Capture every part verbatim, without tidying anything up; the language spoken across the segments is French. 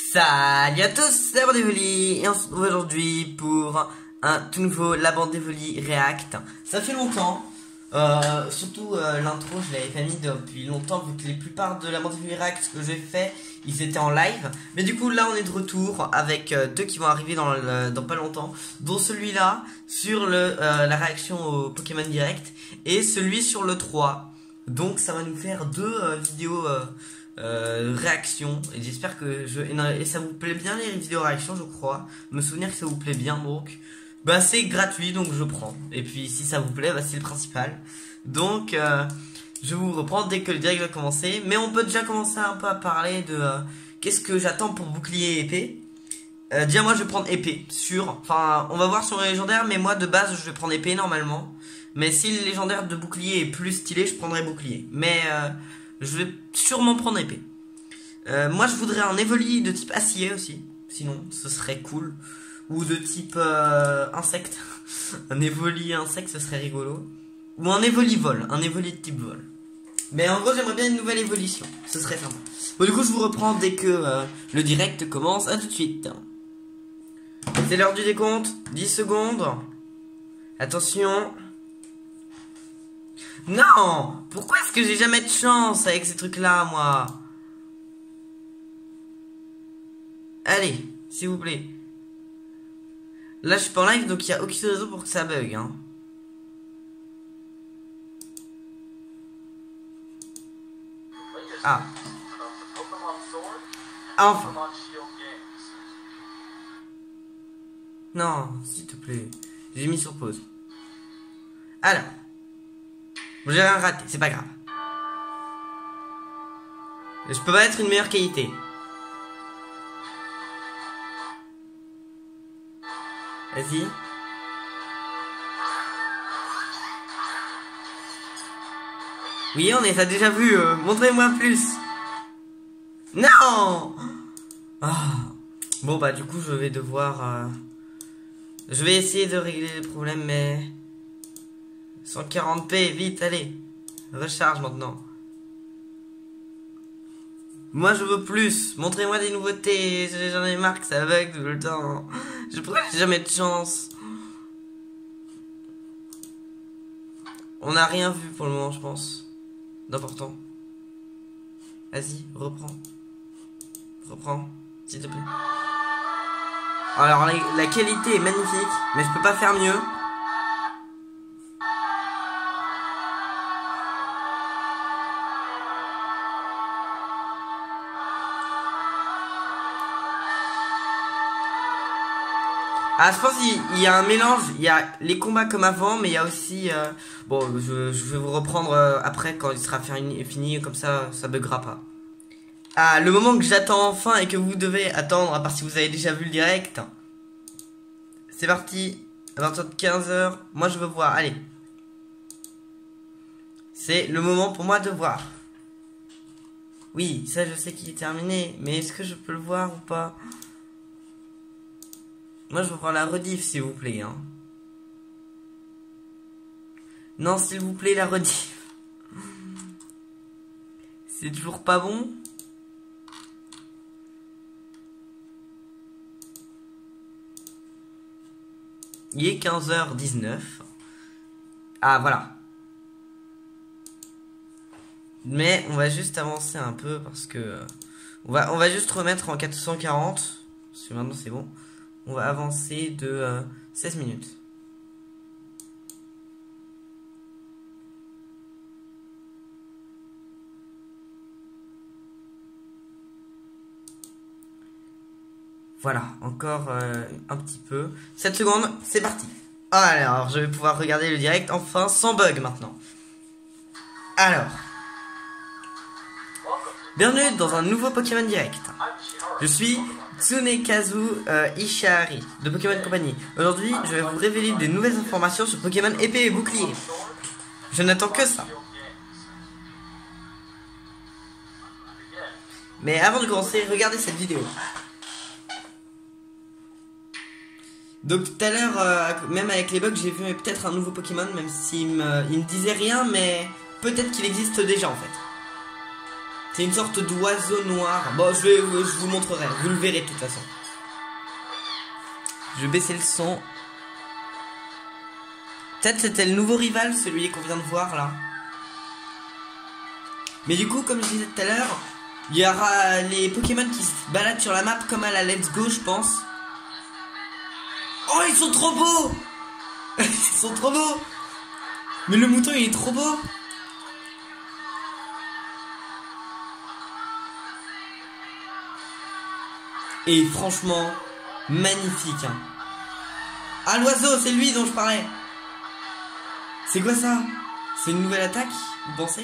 Salut à tous, c'est la bande Evoli et on se retrouve aujourd'hui pour un tout nouveau La bande Evoli React. Ça fait longtemps, euh, surtout euh, l'intro je l'avais pas mis depuis longtemps vu que les plupart de La bande Evoli React que j'ai fait ils étaient en live. Mais du coup là on est de retour avec euh, deux qui vont arriver dans, le, dans pas longtemps, dont celui-là sur le, euh, la réaction au Pokémon Direct et celui sur le trois. Donc ça va nous faire deux euh, vidéos euh, Euh, réaction, et j'espère que je et ça vous plaît bien les vidéos réaction, je crois me souvenir que ça vous plaît bien, donc bah c'est gratuit donc je prends, et puis si ça vous plaît bah c'est le principal. Donc euh, je vous reprends dès que le direct va commencer, mais on peut déjà commencer un peu à parler de euh, qu'est-ce que j'attends pour bouclier et épée. Euh, déjà moi je vais prendre épée sûr, enfin on va voir sur les légendaires, mais moi de base je vais prendre épée normalement, mais si le légendaire de bouclier est plus stylé je prendrai bouclier, mais euh, je vais sûrement prendre épée. Euh, moi je voudrais un Evoli de type acier aussi. Sinon ce serait cool. Ou de type euh, insecte. Un Evoli insecte ce serait rigolo. Ou un Evoli vol. Un Evoli de type vol. Mais en gros j'aimerais bien une nouvelle évolution. Ce serait sympa. Bon du coup je vous reprends dès que euh, le direct commence. A tout de suite. C'est l'heure du décompte. dix secondes. Attention. Non! Pourquoi est-ce que j'ai jamais de chance avec ces trucs-là, moi? Allez, s'il vous plaît. Là, je suis pas en live, donc il n'y a aucune raison pour que ça bug, hein. Ah. Enfin. Non, s'il te plaît. J'ai mis sur pause. Alors. J'ai rien raté, c'est pas grave. Je peux pas être une meilleure qualité. Vas-y. Oui, on est ça déjà vu. Euh, Montrez-moi plus. Non. Ah. Bon bah du coup je vais devoir. Euh... Je vais essayer de régler les problèmes, mais. cent quarante p, vite, allez. Recharge maintenant. Moi je veux plus. Montrez-moi des nouveautés. J'en ai marre que ça bug tout le temps. Je pourrais jamais de chance. On n'a rien vu pour le moment, je pense. D'important. Vas-y, reprends. Reprends, s'il te plaît. Alors la, la qualité est magnifique, mais je peux pas faire mieux. Ah, je pense qu'il y a un mélange, il y a les combats comme avant, mais il y a aussi... Euh, bon, je, je vais vous reprendre euh, après quand il sera fini, fini, comme ça, ça buggera pas. Ah, le moment que j'attends enfin et que vous devez attendre, à part si vous avez déjà vu le direct. C'est parti, à partir de quinze heures, moi je veux voir, allez. C'est le moment pour moi de voir. Oui, ça je sais qu'il est terminé, mais est-ce que je peux le voir ou pas ? Moi, je veux voir la rediff, s'il vous plaît. Hein. Non, s'il vous plaît, la rediff. C'est toujours pas bon. Il est quinze heures dix-neuf. Ah, voilà. Mais on va juste avancer un peu parce que... On va, on va juste remettre en quatre cent quarante. Parce que maintenant, c'est bon. On va avancer de euh, seize minutes. Voilà, encore euh, un petit peu. sept secondes, c'est parti. Alors, je vais pouvoir regarder le direct enfin sans bug maintenant. Alors. Bienvenue dans un nouveau Pokémon Direct. Je suis Tsunekazu euh, Ishihari de Pokémon Company. Aujourd'hui, je vais vous révéler des nouvelles informations sur Pokémon épée et bouclier. Je n'attends que ça. Mais avant de commencer, regardez cette vidéo. Donc tout à l'heure, euh, même avec les bugs, j'ai vu peut-être un nouveau Pokémon, même s'il me, il me disait rien, mais peut-être qu'il existe déjà en fait. C'est une sorte d'oiseau noir. Bon, je, vais, je vous montrerai. Vous le verrez de toute façon. Je vais baisser le son. Peut-être c'était le nouveau rival, celui qu'on vient de voir là. Mais du coup, comme je disais tout à l'heure, il y aura les Pokémon qui se baladent sur la map comme à la Let's Go, je pense. Oh, ils sont trop beaux. Ils sont trop beaux. Mais le mouton, il est trop beau. Et franchement, magnifique. Hein. Ah, l'oiseau, c'est lui dont je parlais. C'est quoi ça? C'est une nouvelle attaque, vous pensez?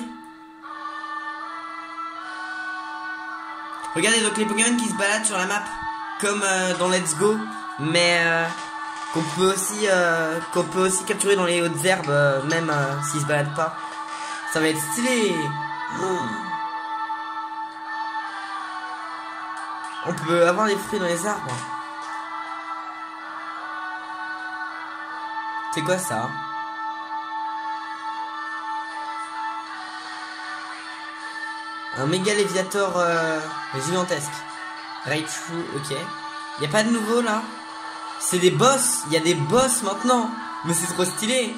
Regardez donc les Pokémon qui se baladent sur la map comme euh, dans Let's Go, mais euh, qu'on peut aussi euh, qu'on peut aussi capturer dans les hautes herbes, euh, même euh, s'ils se baladent pas. Ça va être stylé. Oh. On peut avoir des fruits dans les arbres. C'est quoi ça? Un méga léviator euh, gigantesque. Raichu, ok. Y a pas de nouveau là? C'est des boss. Il y a des boss maintenant. Mais c'est trop stylé.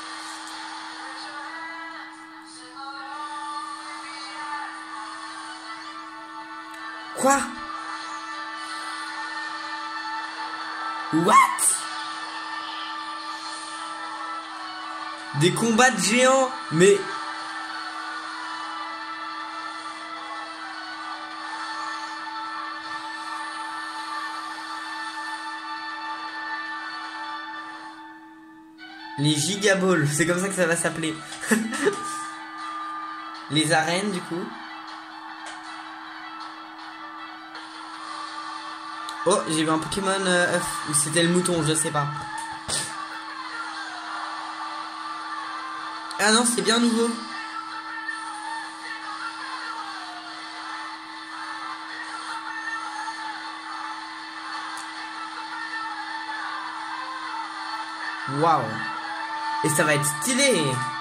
Quoi? What? Des combats de géants? Mais... Les gigaballs, c'est comme ça que ça va s'appeler. Les arènes du coup. Oh, j'ai vu un Pokémon euh, ou c'était le mouton, je sais pas. Ah non, c'est bien nouveau. Waouh. Et ça va être stylé.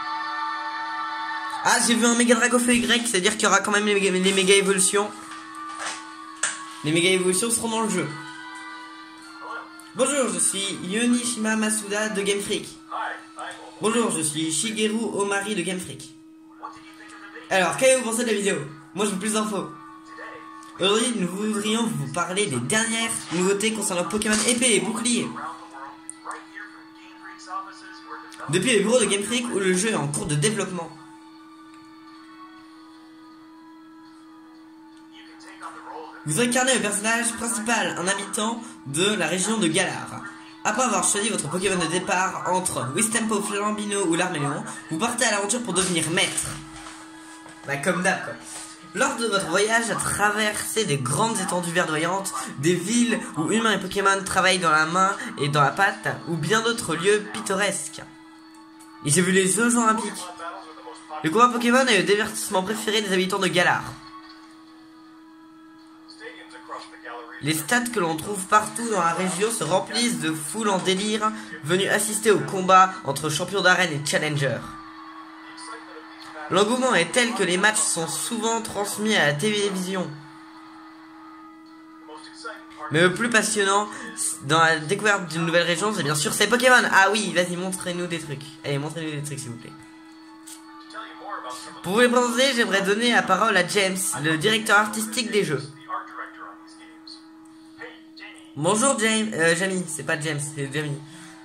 Ah, j'ai vu un méga Dragofeu Y, c'est-à-dire qu'il y aura quand même les, les méga évolutions. Les méga évolutions seront dans le jeu. Bonjour, je suis Yonishima Masuda de Game Freak. Bonjour, je suis Shigeru Omari de Game Freak. Alors, qu'avez-vous pensé de la vidéo? Moi, je veux plus d'infos. Aujourd'hui, nous voudrions vous parler des dernières nouveautés concernant Pokémon épée et bouclier. Depuis le bureau de Game Freak où le jeu est en cours de développement. Vous incarnez le personnage principal, un habitant de la région de Galar. Après avoir choisi votre Pokémon de départ entre Wistempo, Flambino ou Larméléon, vous partez à l'aventure pour devenir maître. Bah comme d'hab quoi. Lors de votre voyage à traverser des grandes étendues verdoyantes, des villes où humains et Pokémon travaillent dans la main et dans la patte, ou bien d'autres lieux pittoresques. Et j'ai vu les Jeux Olympiques. Le combat Pokémon est le divertissement préféré des habitants de Galar. Les stades que l'on trouve partout dans la région se remplissent de foules en délire venues assister au combat entre champions d'arène et challengers. L'engouement est tel que les matchs sont souvent transmis à la télévision. Mais le plus passionnant dans la découverte d'une nouvelle région, c'est bien sûr ces Pokémon. Ah oui, vas-y, montrez-nous des trucs. Allez, montrez-nous des trucs s'il vous plaît. Pour vous les présenter, j'aimerais donner la parole à James, le directeur artistique des jeux. Bonjour James, euh, Jamie, c'est pas James, c'est Jamie.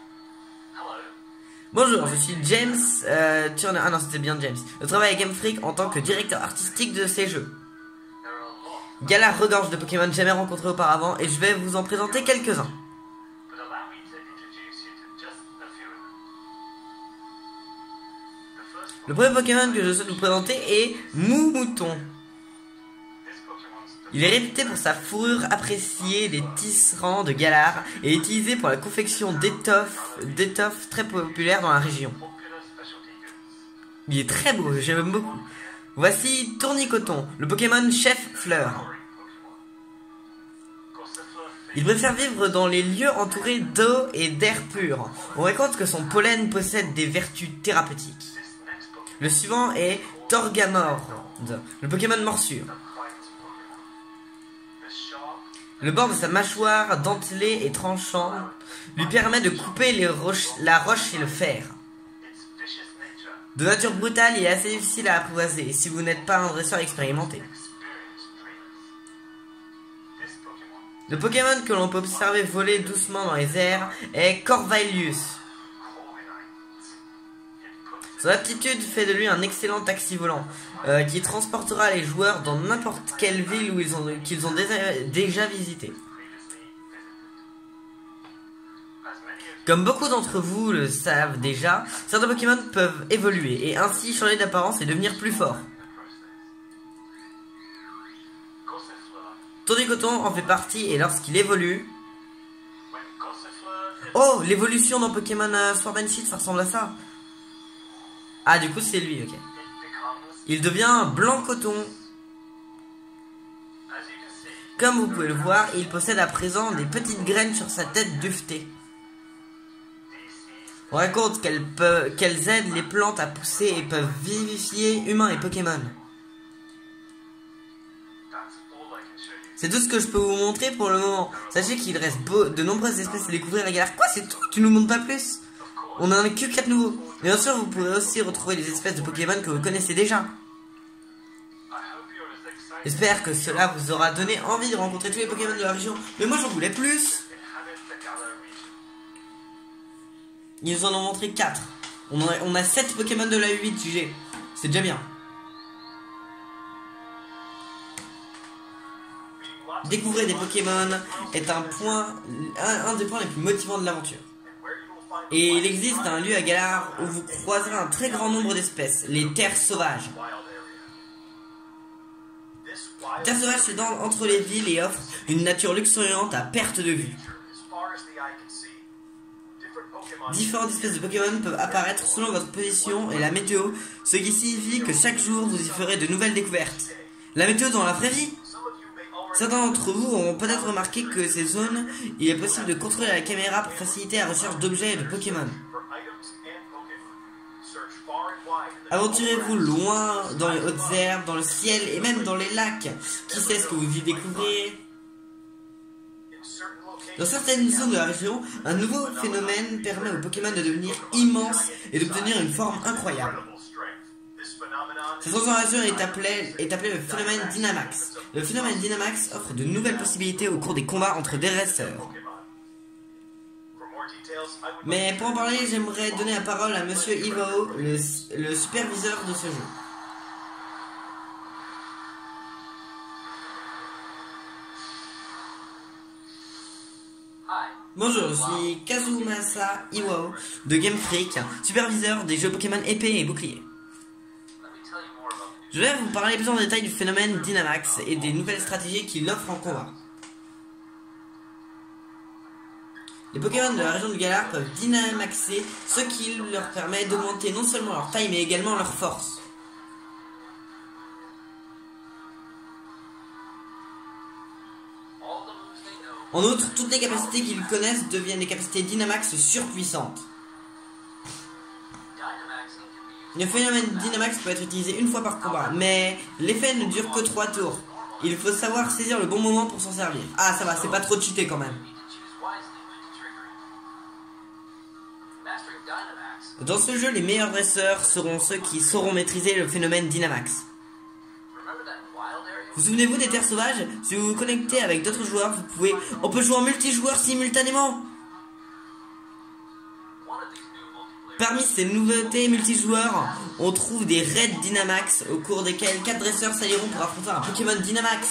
Bonjour, je suis James euh, Turner. Ah non, c'était bien James. Je travaille à Game Freak en tant que directeur artistique de ces jeux. Galar regorge de Pokémon jamais rencontrés auparavant et je vais vous en présenter quelques-uns. Le premier Pokémon que je souhaite vous présenter est Moumouton. Il est réputé pour sa fourrure appréciée des tisserands de Galar et utilisé pour la confection d'étoffes d'étoffes très populaires dans la région. Il est très beau, j'aime beaucoup. Voici Tournicoton, le Pokémon chef fleur. Il préfère vivre dans les lieux entourés d'eau et d'air pur. On raconte que son pollen possède des vertus thérapeutiques. Le suivant est Torgamord, le Pokémon morsure. Le bord de sa mâchoire dentelée et tranchant lui permet de couper les roches, la roche et le fer. De nature brutale, il est assez difficile à apprivoiser si vous n'êtes pas un dresseur expérimenté. Le Pokémon que l'on peut observer voler doucement dans les airs est Corvallius. Son aptitude fait de lui un excellent taxi volant euh, qui transportera les joueurs dans n'importe quelle ville où ils ont, qu'ils ont déjà, déjà visité. Comme beaucoup d'entre vous le savent déjà, certains Pokémon peuvent évoluer et ainsi changer d'apparence et devenir plus forts. Tournicoton en fait partie et lorsqu'il évolue... Oh, l'évolution dans Pokémon euh, Sword and Shield, ça ressemble à ça. Ah, du coup, c'est lui, ok. Il devient blanc coton. Comme vous pouvez le voir, il possède à présent des petites graines sur sa tête duvetée. On raconte qu'elles peuvent, qu'elles aident les plantes à pousser et peuvent vivifier humains et Pokémon. C'est tout ce que je peux vous montrer pour le moment. Sachez qu'il reste beau, de nombreuses espèces à découvrir la galère. Quoi, c'est tout? Tu nous montres pas plus? On en a que quatre nouveaux. Bien sûr, vous pourrez aussi retrouver les espèces de Pokémon que vous connaissez déjà. J'espère que cela vous aura donné envie de rencontrer tous les Pokémon de la région. Mais moi, j'en voulais plus. Ils nous en ont montré quatre. On a, on a sept Pokémon de la U huit G. C'est déjà bien. Découvrir des Pokémon est un point, un, un des points les plus motivants de l'aventure. Et il existe un lieu à Galar où vous croiserez un très grand nombre d'espèces, les terres sauvages. Les terres sauvages s'étendent entre les villes et offrent une nature luxuriante à perte de vue. Différentes espèces de Pokémon peuvent apparaître selon votre position et la météo, ce qui signifie que chaque jour vous y ferez de nouvelles découvertes. La météo dans la vraie vie? Certains d'entre vous auront peut-être remarqué que ces zones, il est possible de contrôler la caméra pour faciliter la recherche d'objets et de Pokémon. Aventurez-vous loin dans les hautes herbes, dans le ciel et même dans les lacs. Qui sait ce que vous y découvrirez? Dans certaines zones de la région, un nouveau phénomène permet aux Pokémon de devenir immenses et d'obtenir une forme incroyable. Cette transformation est appelée, est appelée le phénomène Dynamax. Le phénomène Dynamax offre de nouvelles possibilités au cours des combats entre des dresseurs. Mais pour en parler, j'aimerais donner la parole à Monsieur Iwao, le, le superviseur de ce jeu. Bonjour, je suis Kazumasa Iwao de Game Freak, superviseur des jeux Pokémon épée et bouclier. Je vais vous parler plus en détail du phénomène Dynamax et des nouvelles stratégies qu'il offre en combat. Les Pokémon de la région de Galar peuvent dynamaxer, ce qui leur permet d'augmenter non seulement leur taille mais également leur force. En outre, toutes les capacités qu'ils connaissent deviennent des capacités Dynamax surpuissantes. Le phénomène Dynamax peut être utilisé une fois par combat, mais l'effet ne dure que trois tours. Il faut savoir saisir le bon moment pour s'en servir. Ah, ça va, c'est pas trop cheaté quand même. Dans ce jeu, les meilleurs dresseurs seront ceux qui sauront maîtriser le phénomène Dynamax. Vous souvenez-vous des terres sauvages? Si vous vous connectez avec d'autres joueurs, vous pouvez... On peut jouer en multijoueur simultanément. Parmi ces nouveautés multijoueurs, on trouve des raids Dynamax au cours desquels quatre dresseurs s'allieront pour affronter un Pokémon Dynamax.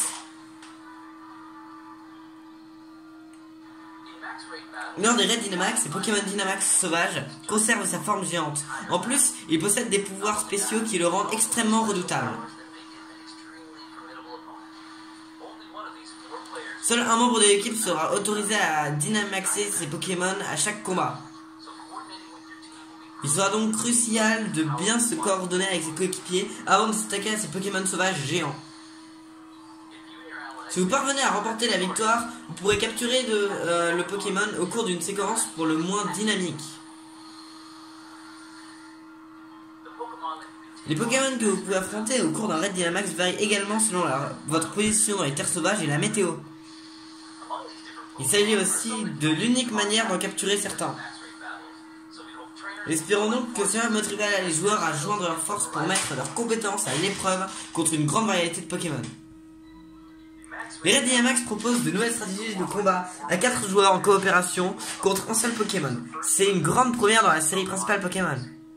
Lors des raids Dynamax, les Pokémon Dynamax sauvages conservent sa forme géante. En plus, ils possèdent des pouvoirs spéciaux qui le rendent extrêmement redoutable. Seul un membre de l'équipe sera autorisé à dynamaxer ses Pokémon à chaque combat. Il sera donc crucial de bien se coordonner avec ses coéquipiers avant de s'attaquer à ces Pokémon sauvages géants. Si vous parvenez à remporter la victoire, vous pourrez capturer de, euh, le Pokémon au cours d'une séquence pour le moins dynamique. Les Pokémon que vous pouvez affronter au cours d'un raid Dynamax varient également selon la, votre position dans les terres sauvages et la météo. Il s'agit aussi de l'unique manière d'en capturer certains. Espérons donc que cela motivera les joueurs à joindre leurs forces pour mettre leurs compétences à l'épreuve contre une grande variété de Pokémon. Les raids Dynamax proposent de nouvelles stratégies de combat à quatre joueurs en coopération contre un seul Pokémon. C'est une grande première dans la série principale Pokémon.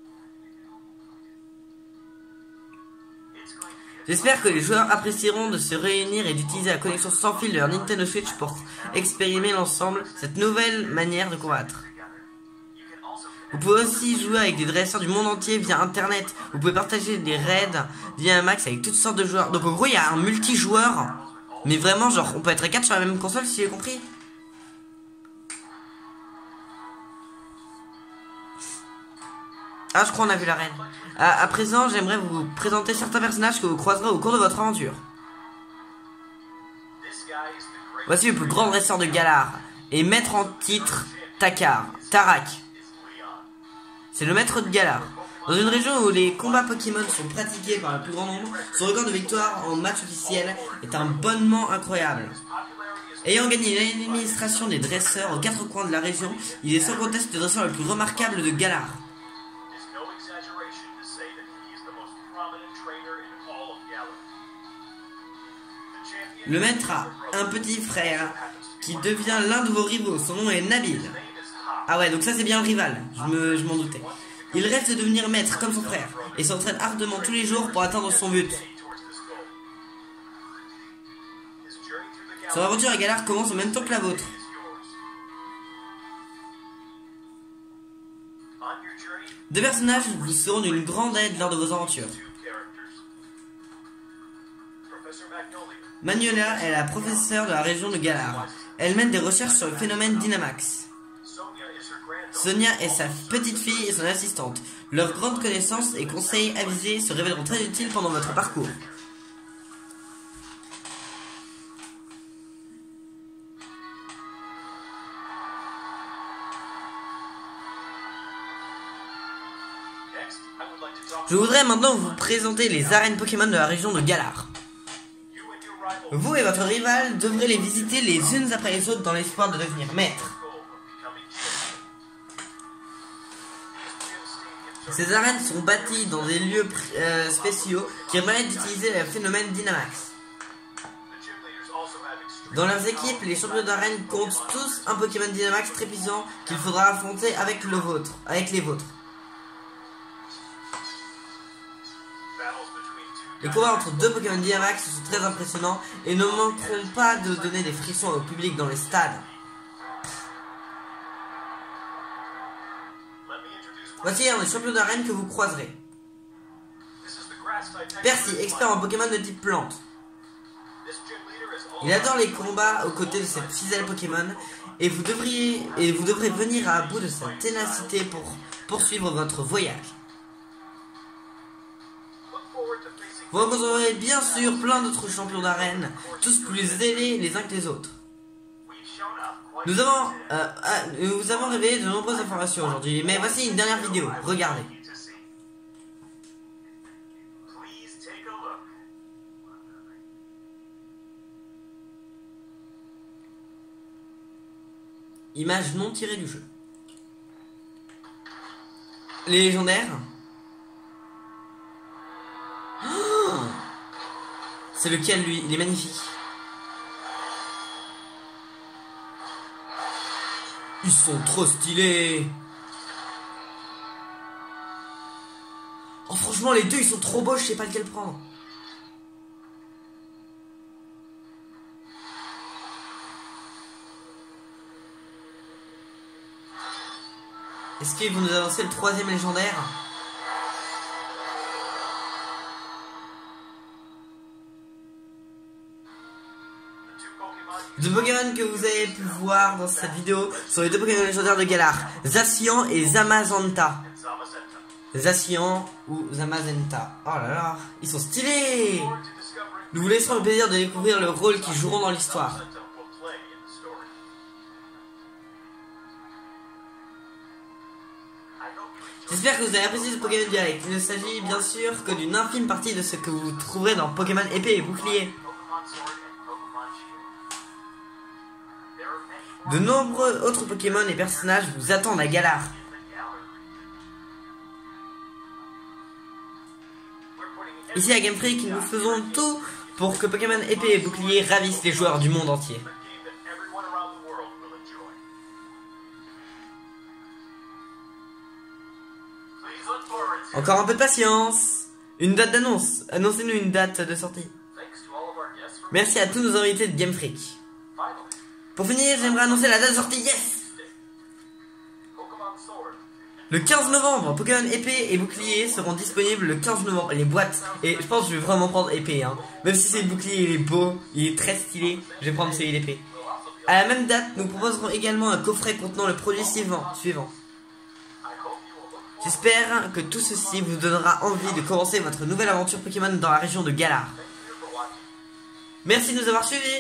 J'espère que les joueurs apprécieront de se réunir et d'utiliser la connexion sans fil de leur Nintendo Switch pour expérimenter l'ensemble cette nouvelle manière de combattre. Vous pouvez aussi jouer avec des dresseurs du monde entier via internet. Vous pouvez partager des raids Dynamax avec toutes sortes de joueurs. Donc en gros il y a un multijoueur. Mais vraiment genre on peut être à quatre sur la même console si j'ai compris. Ah je crois on a vu la reine. À, à présent j'aimerais vous présenter certains personnages que vous croiserez au cours de votre aventure. Voici le plus grand dresseur de Galar. Et maître en titre Takar. Tarak. C'est le maître de Galar. Dans une région où les combats Pokémon sont pratiqués par le plus grand nombre, son record de victoire en match officiel est un bonnement incroyable. Ayant gagné l'administration des dresseurs aux quatre coins de la région, il est sans conteste le dresseur le plus remarquable de Galar. Le maître a un petit frère qui devient l'un de vos rivaux. Son nom est Nabil. Ah ouais, donc ça c'est bien le rival. Je me, je m'en doutais. Il rêve de devenir maître comme son frère et s'entraîne ardemment tous les jours pour atteindre son but. Son aventure à Galar commence en même temps que la vôtre. Deux personnages vous seront d'une grande aide lors de vos aventures. Magnolia est la professeure de la région de Galar. Elle mène des recherches sur le phénomène Dynamax. Sonia est sa petite fille et son assistante. Leurs grandes connaissances et conseils avisés se révéleront très utiles pendant votre parcours. Je voudrais maintenant vous présenter les arènes Pokémon de la région de Galar. Vous et votre rival devrez les visiter les unes après les autres dans l'espoir de devenir maître. Ces arènes sont bâties dans des lieux euh, spéciaux qui permettent d'utiliser le phénomène Dynamax. Dans leurs équipes, les champions d'arène comptent tous un Pokémon Dynamax très puissant qu'il faudra affronter avec le vôtre, avec les vôtres. Les combats entre deux Pokémon Dynamax sont très impressionnants et ne manqueront pas de donner des frissons au public dans les stades. Voici un des champions d'arène que vous croiserez. Percy, expert en Pokémon de type plante. Il adore les combats aux côtés de cette fidèle Pokémon et vous devriez et vous devrez venir à bout de sa ténacité pour poursuivre votre voyage. Vous rencontrerez bien sûr plein d'autres champions d'arène, tous plus zélés les uns que les autres. Nous avons, euh, euh, nous avons révélé de nombreuses informations aujourd'hui, mais voici une dernière vidéo, regardez. Image non tirée du jeu. Les légendaires. Oh, c'est lequel lui? Il est magnifique. Ils sont trop stylés. Oh franchement les deux ils sont trop beaux, je sais pas lequel prendre. Est-ce qu'ils vont nous annoncer le troisième légendaire? Deux Pokémon que vous avez pu voir dans cette vidéo sont les deux Pokémon légendaires de Galar, Zacian et Zamazenta. Zacian ou Zamazenta. Oh là là, ils sont stylés. Nous vous laisserons le plaisir de découvrir le rôle qu'ils joueront dans l'histoire. J'espère que vous avez apprécié ce Pokémon direct. Il ne s'agit bien sûr que d'une infime partie de ce que vous trouverez dans Pokémon épée et bouclier. De nombreux autres Pokémon et personnages vous attendent à Galar. Ici à Game Freak, nous faisons tout pour que Pokémon épée et bouclier ravissent les joueurs du monde entier. Encore un peu de patience. Une date d'annonce. Annoncez-nous une date de sortie. Merci à tous nos invités de Game Freak. Pour finir, j'aimerais annoncer la date de sortie. Yes! Le quinze novembre, Pokémon épée et bouclier seront disponibles le quinze novembre. Les boîtes. Et je pense que je vais vraiment prendre épée. Hein. Même si c'est le bouclier, il est beau, il est très stylé. Je vais prendre celui d'épée. À la même date, nous proposerons également un coffret contenant le produit suivant. suivant. J'espère que tout ceci vous donnera envie de commencer votre nouvelle aventure Pokémon dans la région de Galar. Merci de nous avoir suivis.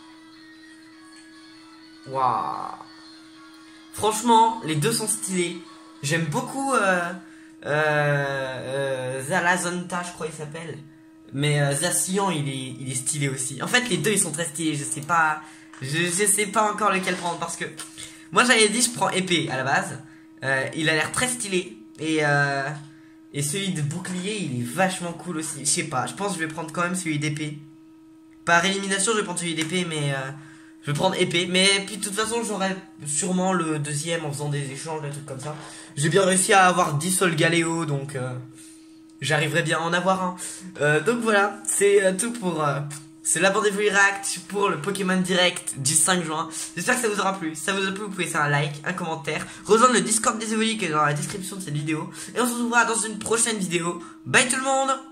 Waouh. Franchement, les deux sont stylés. J'aime beaucoup euh, euh, euh, Zalazonta, je crois il s'appelle. Mais euh, Zacian, il est, il est stylé aussi. En fait, les deux, ils sont très stylés. Je sais pas, je, je sais pas encore lequel prendre parce que moi, j'avais dit je prends épée à la base. Euh, il a l'air très stylé et euh, et celui de bouclier, il est vachement cool aussi. Je sais pas, je pense que je vais prendre quand même celui d'épée. Par élimination, je vais prendre celui d'épée, mais euh, je vais prendre épée. Mais puis de toute façon, j'aurai sûrement le deuxième en faisant des échanges, des trucs comme ça. J'ai bien réussi à avoir dix Solgaleo, donc euh, j'arriverai bien à en avoir un. Euh, donc voilà, c'est euh, tout pour... Euh, c'est la bande Evoli React pour le Pokémon Direct du cinq juin. J'espère que ça vous aura plu. Si ça vous a plu, vous pouvez faire un like, un commentaire, rejoindre le Discord des Evoli qui est dans la description de cette vidéo. Et on se retrouvera dans une prochaine vidéo. Bye tout le monde!